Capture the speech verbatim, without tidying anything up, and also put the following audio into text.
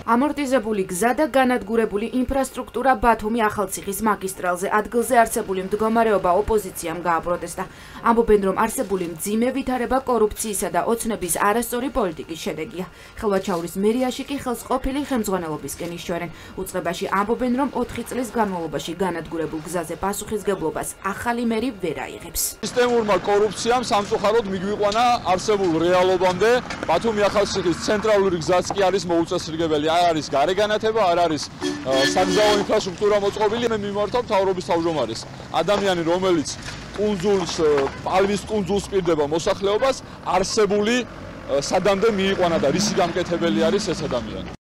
ამორტიზებული გზა და განადგურებული ინფრასტრუქტურა ბათუმი-ახალციხის მაგისტრალზე ადგილზე არსებული მდგომარეობა ოპოზიციამ გააპროტესტა. ამბობენ, რომ არსებული მძიმე ვითარება კორუფციისა და ოცნების არასწორი პოლიტიკის შედეგია. ხელვაჩაურის მერიაში კი ხელს ყოფილი ხელმძღვანელობისკენ იშჩვარენ. უწყებაში ამბობენ, რომ ოთხი წლის განმავლობაში განადგურებულ გზაზე პასუხისგებლობას ახალი მერი ვერ აიღებს. სისტემურმა კორუფციამ სამწუხაროდ მიგვიყვანა არსებულ რეალობამდე. ბათუმი-ახალციხის ცენტრალური გზაც კი არის მოუწესრიგებელი. არ არის გარეგანათება, არ არის საგზაო ინფრასტრუქტურა მოწყობილი. მე მიმართავ მთავრობის თავმჯდომარეს. ადამიანი, რომელიც კუნძულს, პალმის კუნძულს პირდება მოსახლეობას, არსებული სადამდე მიიყვანა და რისი გამკეთებელი არის ეს ადამიანი.